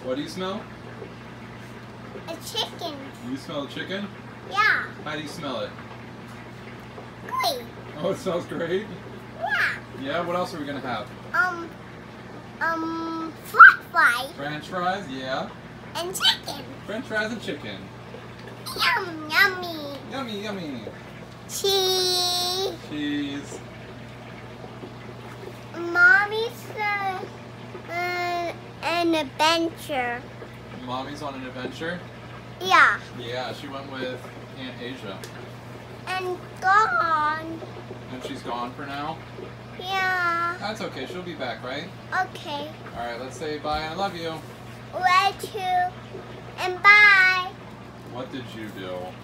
What do you smell? A chicken. You smell the chicken? Yeah. How do you smell it? Great. Oh, it smells great. Yeah. Yeah, what else are we gonna have? French fries. French fries, yeah. And chicken. French fries and chicken. Yum, yummy. Yummy, yummy. Cheese. Cheese. Mommy's an adventure. Mommy's on an adventure? Yeah. Yeah, she went with Aunt Asia. And gone. And she's gone for now? Yeah. That's okay, she'll be back, right? Okay. Alright, let's say bye and I love you. Love you. And bye. What did you do?